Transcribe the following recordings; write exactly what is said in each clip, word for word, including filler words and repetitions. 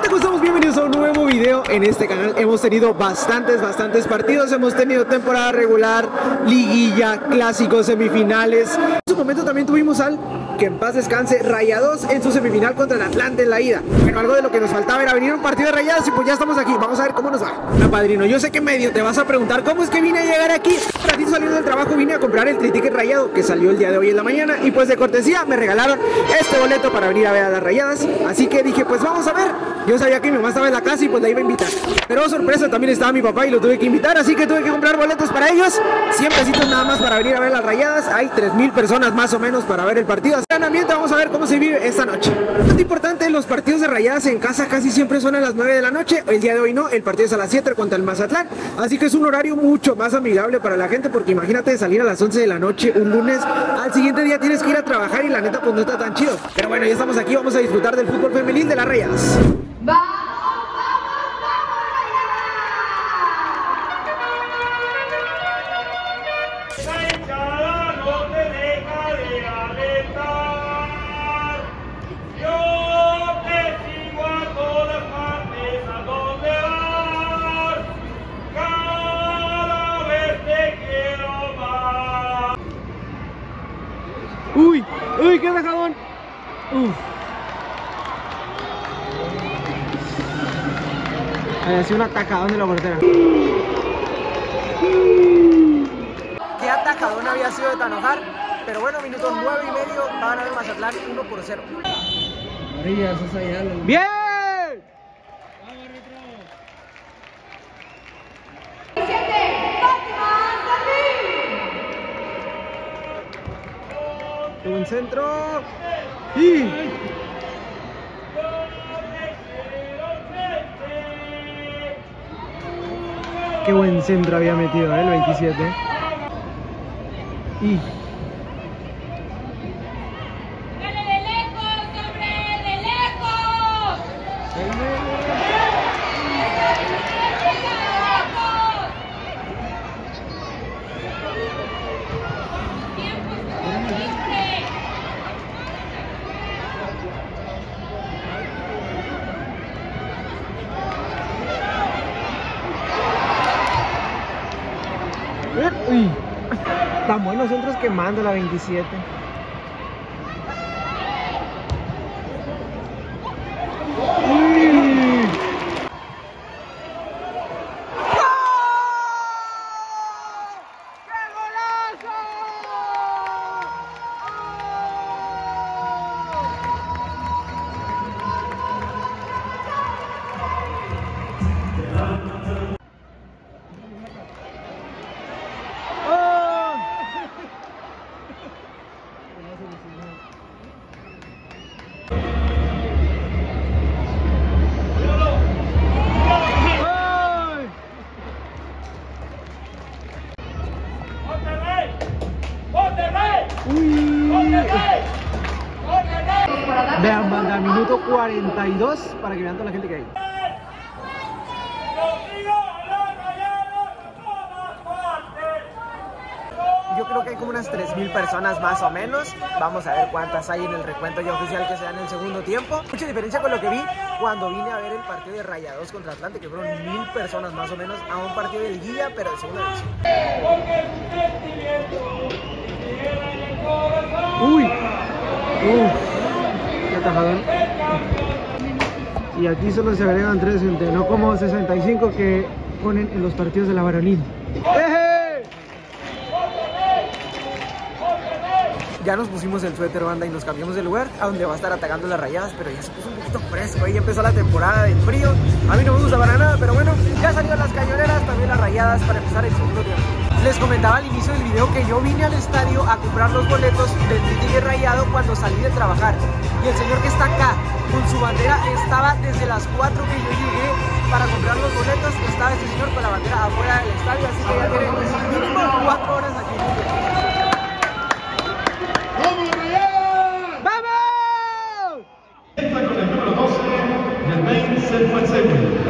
gente? ¿Cómo estamos? Bienvenidos a un nuevo video en este canal. Hemos tenido bastantes, bastantes partidos. Hemos tenido temporada regular, liguilla, clásicos, semifinales. En su momento también tuvimos al, que en paz descanse, Rayados en su semifinal contra el Atlante en la ida. Pero algo de lo que nos faltaba era venir a un partido de Rayados y pues ya estamos aquí. Vamos a ver cómo nos va. No, padrino, yo sé que medio te vas a preguntar cómo es que vine a llegar aquí. Un ratito saliendo del trabajo vine a comprar el triticket rayado que salió el día de hoy en la mañana y pues de cortesía me regalaron este boleto para venir a ver a las Rayadas. Así que dije, pues vamos a ver. Yo sabía que mi mamá estaba en la casa y pues la iba a invitar. Pero sorpresa, también estaba mi papá y lo tuve que invitar, así que tuve que comprar boletos para ellos. cien pesitos nada más para venir a ver las Rayadas. Hay tres mil personas más o menos para ver el partido. Gran ambiente, vamos a ver cómo se vive esta noche. Muy importante, los partidos de Rayadas en casa casi siempre son a las nueve de la noche. El día de hoy no, el partido es a las siete contra el Mazatlán. Así que es un horario mucho más amigable para la gente, porque imagínate salir a las once de la noche un lunes. Al siguiente día tienes que ir a trabajar y la neta pues no está tan chido. Pero bueno, ya estamos aquí, vamos a disfrutar del fútbol femenil de las Rayadas. Uy, uy, qué rajadón. Uf. Ha sido un atacadón de la portera. Qué atacadón había sido de Tanojar. Pero bueno, minutos nueve y medio, va a ganar el Mazatlán uno por cero. ¡Bien! ¡Qué buen centro! ¡Y! ¡Qué buen centro había metido, eh, el veintisiete! ¡Y! Uy, tan buenos centros que manda la veintisiete. Uy. ¡Qué golazo! Vean, manda minuto cuarenta y dos para que vean toda la gente que hay. Yo creo que hay como unas tres mil personas más o menos. Vamos a ver cuántas hay en el recuento ya oficial que se da en el segundo tiempo. Mucha diferencia con lo que vi cuando vine a ver el partido de Rayados contra Atlante, que fueron mil personas más o menos a un partido de liguilla, pero de segunda división. Uy, uy, qué atajadón. Y aquí solo se agregan tres gente, no como sesenta y cinco que ponen en los partidos de la varonil. ¡Eje! Ya nos pusimos el suéter, banda, y nos cambiamos de lugar a donde va a estar atacando las Rayadas, pero ya se puso un poquito fresco, ahí empezó la temporada de frío. A mí no me gusta para nada, pero bueno, ya salieron las cañoneras, también las Rayadas para empezar el segundo tiempo. Les comentaba al inicio del video que yo vine al estadio a comprar los boletos del triticket rayado cuando salí de trabajar. Y el señor que está acá con su bandera estaba desde las cuatro que yo llegué para comprar los boletos. Estaba este señor con la bandera afuera del estadio, así que ya tiene mínimo cuatro horas aquí. ¡Vamos, Rayadas! ¡Vamos! Está con el número doce, Germain Selfasegui.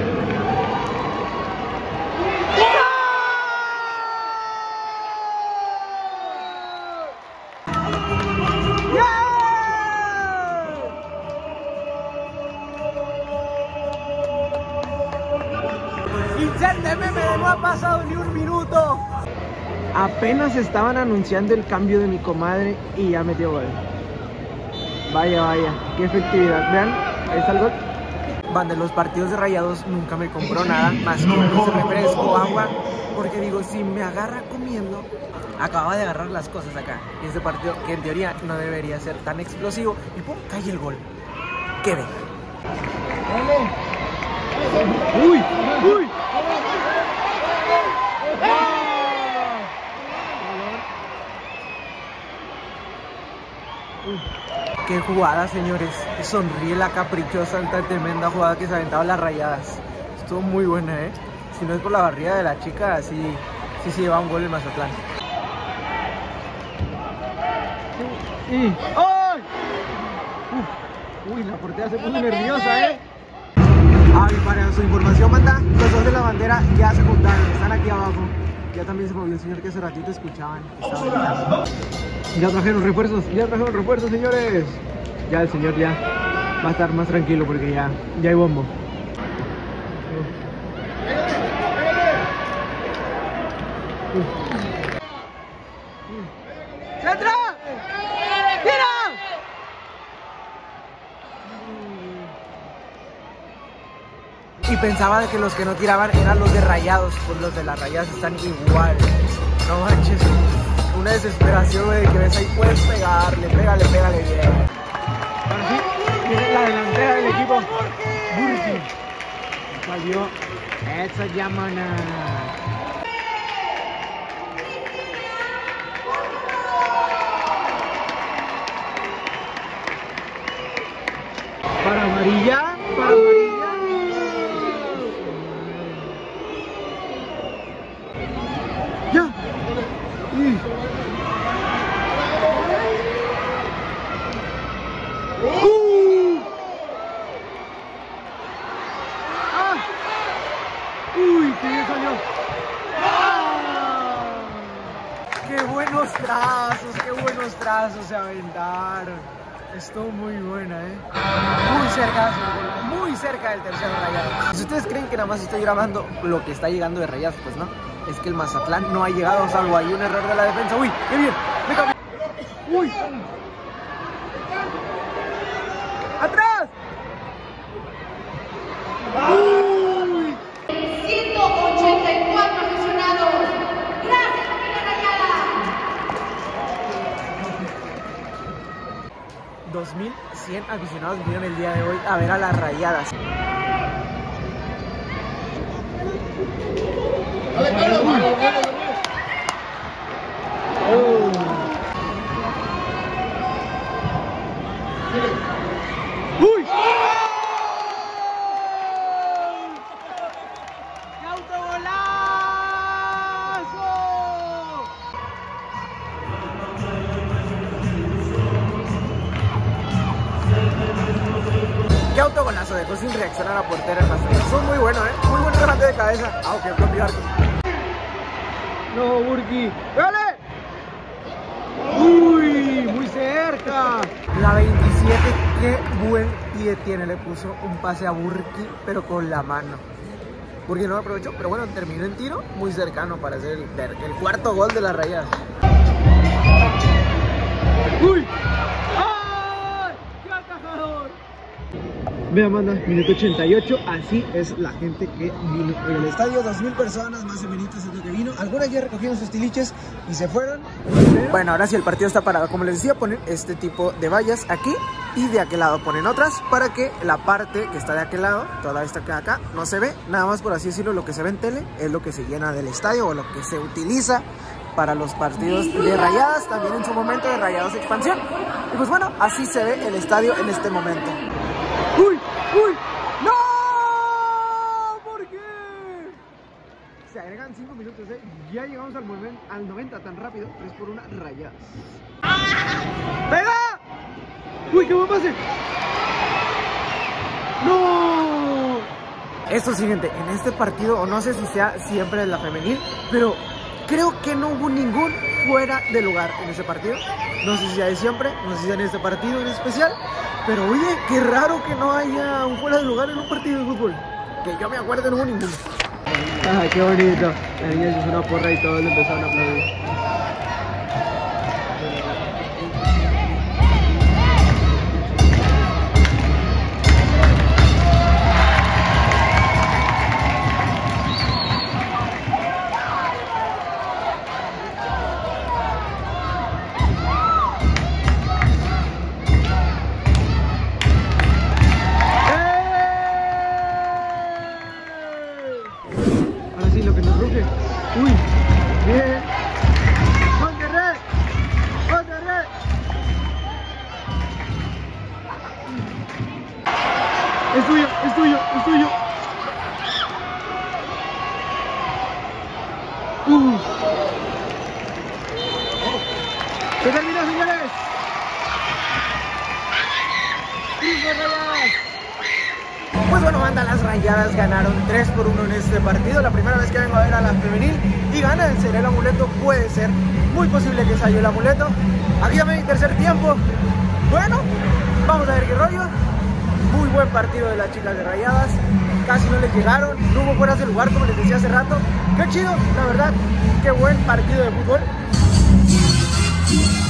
Inserte meme, no ha pasado ni un minuto. Apenas estaban anunciando el cambio de mi comadre y ya metió gol. Vaya, vaya, qué efectividad. Vean, ahí está el gol. Van, de los partidos de Rayados nunca me compró nada más que un dulce refresco, agua, porque digo, si me agarra comiendo, acababa de agarrar las cosas acá. Y este partido, que en teoría no debería ser tan explosivo, y pum, cae el gol. ¿Qué ve? ¡Uy! ¡Uy! Qué jugada, señores. Sonríe la caprichosa, esta tremenda jugada que se aventaba las Rayadas. Estuvo muy buena, ¿eh? Si no es por la barrida de la chica, sí, sí se lleva un gol el Mazatlán. Y... ¡ay! Uf. Uy, la portera se puso nerviosa, ¿eh? Ay, para su información, manda, los dos de la bandera ya se juntaron, están aquí abajo. Ya también se movió el señor que hace ratito escuchaban. Ya trajeron refuerzos, ya trajeron refuerzos, señores. Ya el señor ya va a estar más tranquilo porque ya, ya hay bombo. ¡Centro! ¡Tira! Y pensaba de que los que no tiraban eran los de Rayados, pues los de las Rayadas están igual. No manches, una desesperación de que ves ahí, puedes pegarle, pégale, pégale bien. Ahora sí, viene la delantera del equipo. Burki. Salió esa llamana. Para amarilla, para amarilla. Ya. Y... Uh. Ah. Uy, qué bien salió. Ah. Qué buenos trazos, qué buenos trazos se aventaron. Estuvo muy buena, ¿eh? Muy cerca, muy cerca del tercer Rayado. Si ustedes creen que nada más estoy grabando lo que está llegando de Rayados, pues no. Es que el Mazatlán no ha llegado, salvo hay un error de la defensa. ¡Uy! ¡Qué bien! ¡Me cambió! ¡Uy! ¡Atrás! ¡Uy! ciento ochenta y cuatro aficionados. Gracias, familia Rayada. dos mil cien aficionados vinieron el día de hoy a ver a las Rayadas. Oh. ¡Uy! ¡Qué autogolazo! ¡Qué autogolazo! Dejó sin reacción a la portera el Mazatlán. Son muy buenos, ¿eh? Muy buen remate de cabeza. Aunque el propio arco. No, Burki. ¡Dale! ¡Uy! Muy cerca. La veintisiete, qué buen pie tiene. Le puso un pase a Burki, pero con la mano. Burki no lo aprovechó, pero bueno, terminó en tiro muy cercano para hacer el, el cuarto gol de las Rayadas. ¡Uy! ¡Ay! ¡Qué atajador! Ve, Amanda, minuto ochenta y ocho, así es la gente que vino en el estadio, dos mil personas, más o menos es lo que vino. Algunas ya recogieron sus tiliches y se fueron. Bueno, ahora sí el partido está parado. Como les decía, ponen este tipo de vallas aquí y de aquel lado ponen otras para que la parte que está de aquel lado, toda esta que acá, no se ve. Nada más, por así decirlo, lo que se ve en tele es lo que se llena del estadio o lo que se utiliza para los partidos de Rayadas, también en su momento de Rayados Expansión. Y pues bueno, así se ve el estadio en este momento. ¡Uy! ¡Uy! ¡No! ¿Por qué? Se agregan cinco minutos, ¿eh? Ya llegamos al, momento, al noventa tan rápido. tres por una, Rayadas. ¡Pega! ¡Uy, qué buen pase! ¡No! Esto siguiente, en este partido, o no sé si sea siempre de la femenil, pero creo que no hubo ningún fuera de lugar en ese partido. No sé si sea de siempre, no sé si sea en este partido en especial. Pero oye, qué raro que no haya un fuera de lugar en un partido de fútbol. Que yo me acuerdo no hubo ninguno. Ah, qué bonito. La niña hizo una porra y todos le empezaron a aplaudir. Uy, bien. Monterrey, Monterrey. Es tuyo, es tuyo, es tuyo. Uh. Se terminó, señores. Pues bueno, banda, las Rayadas ganaron tres por uno en este partido. La primera vez que vengo a ver a la femenil y ganan. ¿Será el amuleto? Puede ser. Muy posible que salga el amuleto. Aquí ya me mi tercer tiempo. Bueno, vamos a ver qué rollo. Muy buen partido de las chicas de Rayadas. Casi no les llegaron. No hubo fueras de lugar, como les decía hace rato. Qué chido, la verdad. Qué buen partido de fútbol.